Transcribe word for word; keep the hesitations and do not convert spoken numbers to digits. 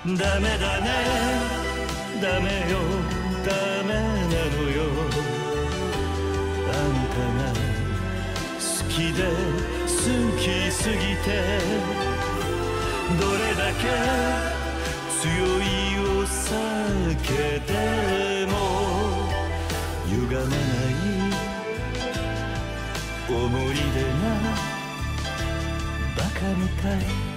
ダメだねダメよダメなのよあんたが好きで好きすぎてどれだけ強いを避けても歪まない思い出がバカみたい